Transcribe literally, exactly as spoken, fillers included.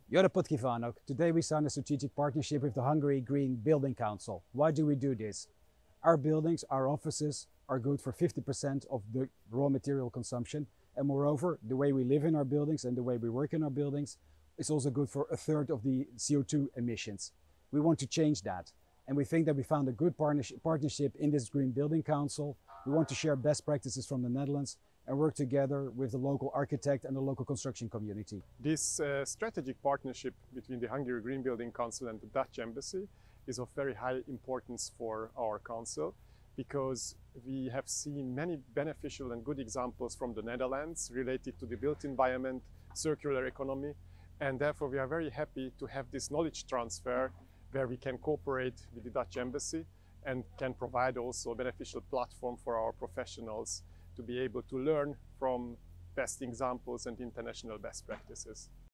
Jorapot Kivanok. Today we signed a strategic partnership with the Hungary Green Building Council. Why do we do this? Our buildings, our offices are good for fifty percent of the raw material consumption. And moreover, the way we live in our buildings and the way we work in our buildings is also good for a third of the C O two emissions. We want to change that. And we think that we found a good partnership in this Green Building Council. We want to share best practices from the Netherlands and work together with the local architect and the local construction community. This uh, strategic partnership between the Hungary Green Building Council and the Dutch Embassy is of very high importance for our council, because we have seen many beneficial and good examples from the Netherlands related to the built environment, circular economy, and therefore we are very happy to have this knowledge transfer where we can cooperate with the Dutch Embassy and can provide also a beneficial platform for our professionals to be able to learn from best examples and international best practices.